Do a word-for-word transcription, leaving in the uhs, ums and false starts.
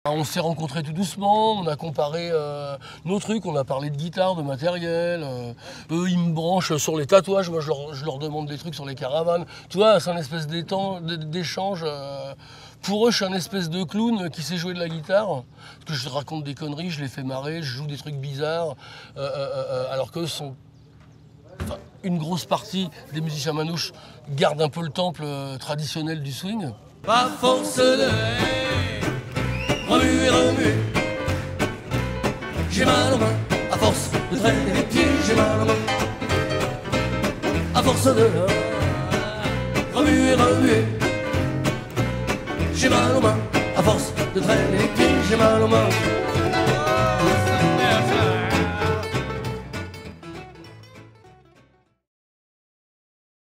On s'est rencontrés tout doucement, on a comparé euh, nos trucs, on a parlé de guitare, de matériel. Euh, eux, ils me branchent sur les tatouages, moi je leur, je leur demande des trucs sur les caravanes. Tu vois, c'est un espèce d'échange. Euh, pour eux, je suis un espèce de clown qui sait jouer de la guitare. Parce que je raconte des conneries, je les fais marrer, je joue des trucs bizarres. Euh, euh, euh, alors qu'eux sont... Enfin, une grosse partie des musiciens manouches gardent un peu le temple euh, traditionnel du swing. Pas force de remuer, remuer. J'ai mal aux mains, à force de traîner les pieds, j'ai mal aux mains. À force de remuer, remuer. J'ai mal aux mains, à force de traîner les pieds, j'ai mal aux mains.